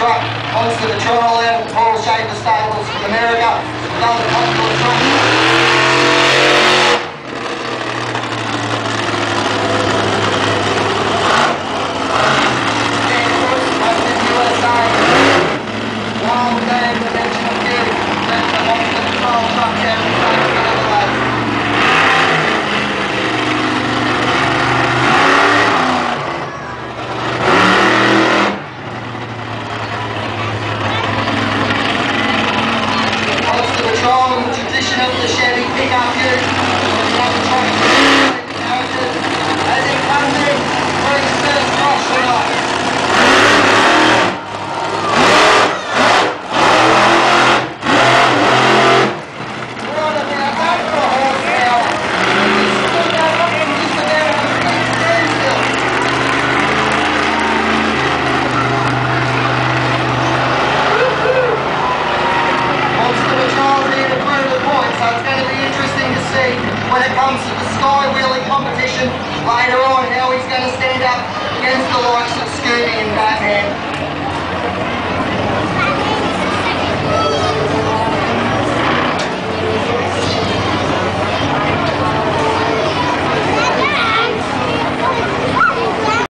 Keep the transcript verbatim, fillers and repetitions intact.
truck onto the trial level Paul Schaefer Stables from America. Another popular truck. Of the Chevy pickup unit, as it comes in, brings first cross tonight. We're on about over a horsepower. It's still going up and just about a fifteen still. Monster Patrol need to prove the point. So it's going to be interesting to see when it comes to the sky wheeling competition later on how he's going to stand up against the likes of Scooby and Batman.